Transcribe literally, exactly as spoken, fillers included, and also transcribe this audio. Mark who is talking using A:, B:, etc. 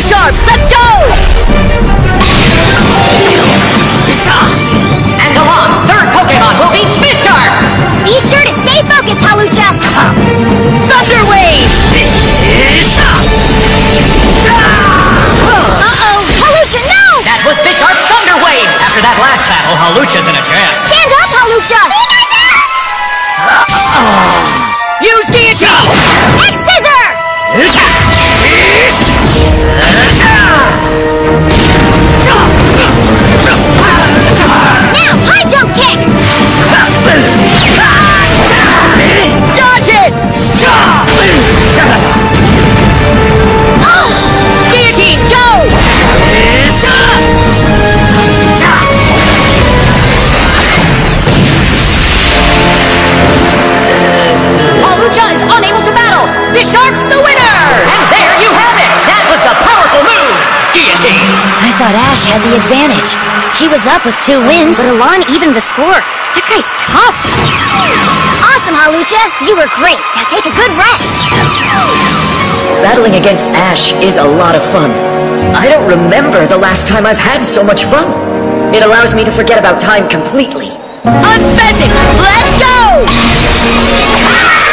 A: Bisharp, let's go!
B: And Alon's third Pokemon will be Bisharp!
C: Be sure to stay focused, Hawlucha!
A: Thunder Wave!
C: Uh-oh! Hawlucha, no!
B: That was Bisharp's Thunder Wave! After that last battle, Hawlucha's in a jam.
C: Stand up, Hawlucha!
A: Use Deity!
C: X-Scissor! Now, high jump kick!
A: Dodge it! Guillotine, go!
B: Hawlucha is unable to battle! Bisharp's the winner! And there you have it! That was the powerful move! Guillotine!
C: I thought Ash had the advantage. He was up with two wins, but Alon evened the score. That guy's tough. Awesome, Hawlucha. You were great. Now take a good rest.
A: Battling against Ash is a lot of fun. I don't remember the last time I've had so much fun. It allows me to forget about time completely. Unfezant, let's go!